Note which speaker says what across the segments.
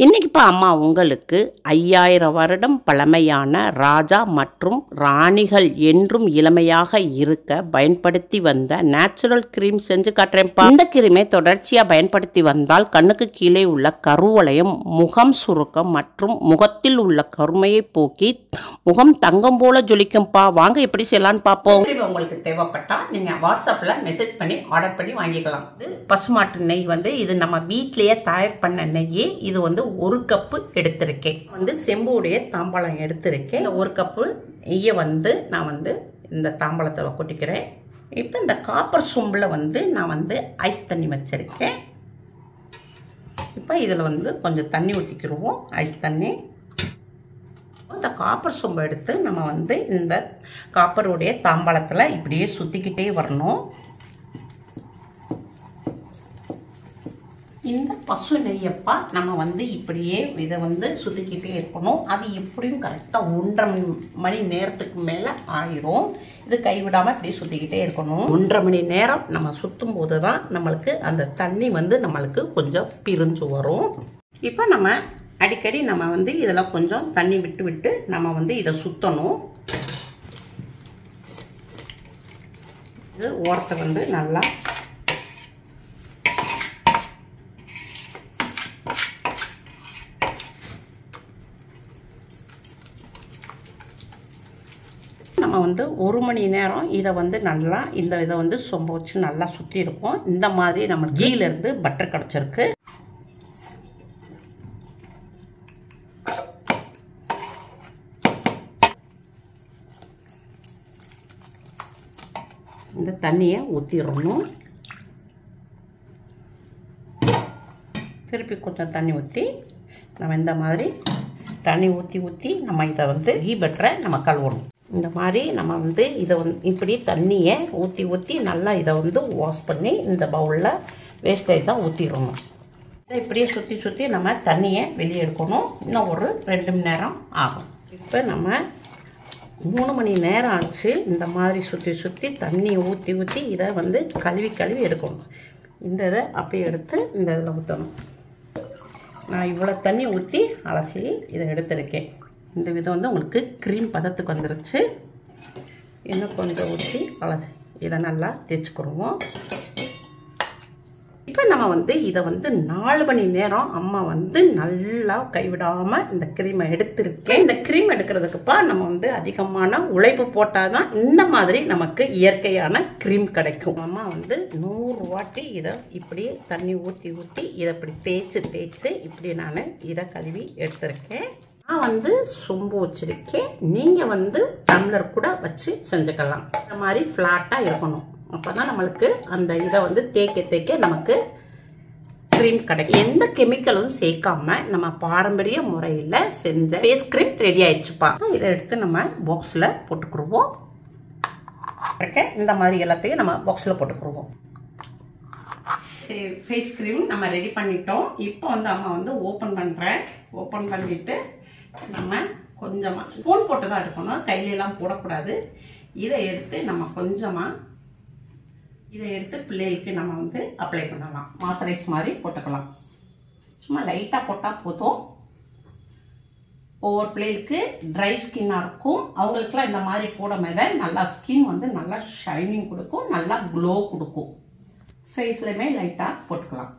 Speaker 1: இன்னைக்குப்பா அம்மா உங்களுக்கு 5000 வருடம் பழமையான ராஜா மற்றும் ராணிகள் என்றும் இளமையாக இருக்க பயன்படுத்தி வந்த நேச்சுரல் கிரீம் செஞ்சு காட்டுறேன்ப்பா. இந்த கிரீமை தொடர்ச்சியாக பயன்படுத்தி வந்தால் கண்ணுக்கு கீழே உள்ள கருவளையம், முகம் சுருக்கம் மற்றும் முகத்தில் உள்ள கருமையை போக்கி முகம் தங்கம் போல ஜொலிக்கும்பா. வாங்க எப்படி செய்யலான்னு பார்ப்போம். உங்களுக்கு தேவைப்பட்டா நீங்க வாட்ஸ்அப்ல மெசேஜ் பண்ணி ஆர்டர் பண்ணி வாங்கிக்கலாம். பசுமாட்டு நெய் இது நம்ம வீட்டிலேயே தயார் பண்ண நெய். இது ஒரு கப்பு எடுத்திருக்கேன். செம்புடைய தாம்பாளம் எடுத்திருக்கேன். இந்த 1 கப்பு நெய்யை நான் இந்த தாம்பாளத்தில் கொட்டிக்கிறேன். இப்போ இந்த காப்பர் சொம்பில் நான் ஐஸ் தண்ணி வச்சிருக்கேன். இப்போ இதில் கொஞ்சம் தண்ணி ஊற்றிக்கிடுவோம். ஐஸ் தண்ணி. இந்த காப்பர் சொம்பை எடுத்து நம்ம இந்த காப்பருடைய தாம்பாளத்தில் இப்படியே சுற்றிக்கிட்டே வரணும். இந்த பசு நெய்யப்பா நம்ம இப்படியே இதை சுற்றிக்கிட்டே இருக்கணும். அது எப்படியும் கரெக்டாக 1.5 மணி நேரத்துக்கு மேலே ஆயிரும். இது கைவிடாமல் இப்படியே சுற்றிக்கிட்டே இருக்கணும். 1.5 மணி நேரம் நம்ம சுற்றும் போது தான் நம்மளுக்கு அந்த தண்ணி நம்மளுக்கு கொஞ்சம் பிரிஞ்சு வரும். இப்போ நம்ம அடிக்கடி நம்ம இதில் கொஞ்சம் தண்ணி விட்டு விட்டு நம்ம இதை சுற்றணும். இது ஓரத்தை நல்லா நம்ம 1 மணி நேரம் இதை நல்லா இதை சொம்ப வச்சு நல்லா சுற்றி இருக்கும். இந்த மாதிரி நம்ம கீழேருந்து பட்டர் கிடச்சிருக்கு. இந்த தண்ணியை ஊற்றிடணும். திருப்பி கொஞ்சம் தண்ணி ஊற்றி நம்ம இந்த மாதிரி தண்ணி ஊற்றி ஊற்றி நம்ம இதை கீ பட்டரை நம்ம கழுவணும். இந்த மாதிரி நம்ம இதை இப்படி தண்ணியை ஊற்றி ஊற்றி நல்லா இதை வாஷ் பண்ணி இந்த பவுலில் வேஸ்டேஜ் தான் ஊற்றிடணும். இதை இப்படியே சுற்றி சுற்றி நம்ம தண்ணியை வெளியே எடுக்கணும். இன்னும் ஒரு 2 மணி நேரம் ஆகும். இப்போ நம்ம 3 மணி நேரம் ஆச்சு. இந்த மாதிரி சுற்றி சுற்றி தண்ணியை ஊற்றி ஊற்றி இதை கழுவி கழுவி எடுக்கணும். இந்த இதை அப்படியே எடுத்து இந்த இதில் ஊற்றணும். நான் இவ்வளோ தண்ணி ஊற்றி அலசி இதை எடுத்திருக்கேன். இந்த விதம் உங்களுக்கு க்ரீம் பதத்துக்கு வந்துருச்சு. இன்னும் கொஞ்சம் ஊற்றி அலசி இதை நல்லா தேய்ச்சிக்கிடுவோம். இப்போ நம்ம இதை 4 மணி நேரம் அம்மா நல்லா கைவிடாமல் இந்த க்ரீமை எடுத்திருக்கேன். இந்த க்ரீம் எடுக்கிறதுக்குப்பா நம்ம அதிகமான உழைப்பு போட்டால் தான் இந்த மாதிரி நமக்கு இயற்கையான க்ரீம் கிடைக்கும். அம்மா 100 வாட்டி இதை இப்படி தண்ணி ஊற்றி ஊற்றி இதை இப்படி தேய்ச்சி தேய்ச்சி இப்படி நான் இதை கழுவி எடுத்திருக்கேன். நான் சொம்பு வச்சிருக்கேன். நீங்கள் டம்ளர் கூட வச்சு செஞ்சுக்கலாம். இந்த மாதிரி ஃப்ளாட்டாக இருக்கணும். அப்போ தான் நம்மளுக்கு அந்த இதை தேய்க்க தேய்க்க நமக்கு க்ரீம் கிடைக்கும். எந்த கெமிக்கலும் சேர்க்காம நம்ம பாரம்பரிய முறையில் செஞ்ச ஃபேஸ் க்ரீம் ரெடி ஆயிடுச்சுப்பா. இதை எடுத்து நம்ம பாக்ஸில் போட்டுக்கிடுவோம். இந்த மாதிரி எல்லாத்தையும் நம்ம பாக்ஸில் போட்டுக்கிடுவோம். ஃபேஸ் க்ரீம் நம்ம ரெடி பண்ணிட்டோம். இப்போ அம்மா ஓப்பன் பண்ணுறேன். ஓப்பன் பண்ணிட்டு நம்ம கொஞ்சமாக ஸ்பூன் போட்டு தான் எடுக்கணும். கையிலெல்லாம் போடக்கூடாது. இதை எடுத்து நம்ம கொஞ்சமாக இதை எடுத்து பிள்ளைகளுக்கு நம்ம அப்ளை பண்ணலாம். மாய்ஸ்சரைஸ் மாதிரி போட்டுக்கலாம். சும்மா லைட்டாக போட்டால் போதும். ஒவ்வொரு பிள்ளைகளுக்கு ட்ரை ஸ்கின்னாக இருக்கும். அவங்களுக்குலாம் இந்த மாதிரி போடும்போது நல்லா ஸ்கின் நல்லா ஷைனிங் கொடுக்கும், நல்லா க்ளோ கொடுக்கும். ஃபேஸ்லையுமே லைட்டாக போட்டுக்கலாம்.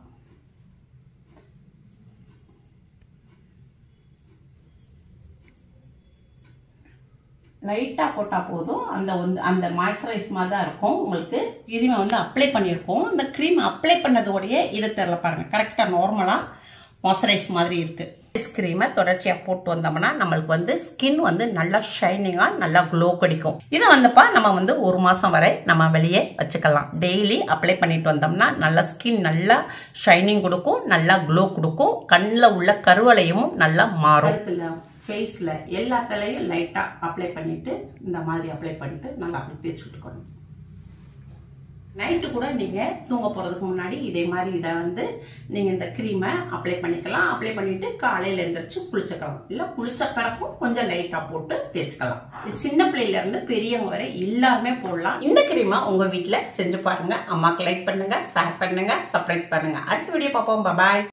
Speaker 1: லைட்டாக போட்டால் போதும். அந்த மாய்ஸ்சரைஸ் மாதிரி தான் இருக்கும். உங்களுக்கு க்ரீமை அப்ளை பண்ணியிருக்கோம். இந்த க்ரீம் அப்ளை பண்ணதோடைய இதை தெரியல பாருங்கள். கரெக்டாக நார்மலாக மாய்ஸ்சரைஸ் மாதிரி இருக்குது. ஃபேஸ் க்ரீமை தொடர்ச்சியாக போட்டு வந்தோம்னா நம்மளுக்கு ஸ்கின் நல்லா ஷைனிங்காக நல்லா க்ளோ கிடைக்கும். இதை நம்ம 1 மாதம் வரை நம்ம வெளியே வச்சுக்கலாம். டெய்லி அப்ளை பண்ணிட்டு வந்தோம்னா நல்லா ஸ்கின் நல்லா ஷைனிங் கொடுக்கும், நல்லா க்ளோ கொடுக்கும். கண்ணில் உள்ள கருவளையமும் நல்லா மாறும். ஃபேஸில் எல்லாத்துலேயும் லைட்டாக அப்ளை பண்ணிவிட்டு இந்த மாதிரி அப்ளை பண்ணிவிட்டு நல்லா அப்படி தேய்ச்சி விட்டுக்கணும். நைட்டு கூட நீங்கள் தூங்க போகிறதுக்கு முன்னாடி இதே மாதிரி இதை நீங்கள் இந்த க்ரீமை அப்ளை பண்ணிக்கலாம். அப்ளை பண்ணிவிட்டு காலையில் எழுந்திரிச்சு குளிச்சுக்கலாம். இல்லை குளிச்ச பிறக்கும் கொஞ்சம் லைட்டாக போட்டு தேய்ச்சிக்கலாம். இது சின்ன பிள்ளையிலேருந்து பெரியவங்க வரை எல்லாருமே போடலாம். இந்த க்ரீமை உங்கள் வீட்டில் செஞ்சு பாருங்கள். அம்மாவுக்கு லைக் பண்ணுங்கள், ஷேர் பண்ணுங்கள், சப்ஸ்கிரைப் பண்ணுங்கள். அடுத்த வீடியோ பார்ப்போம். பாய்.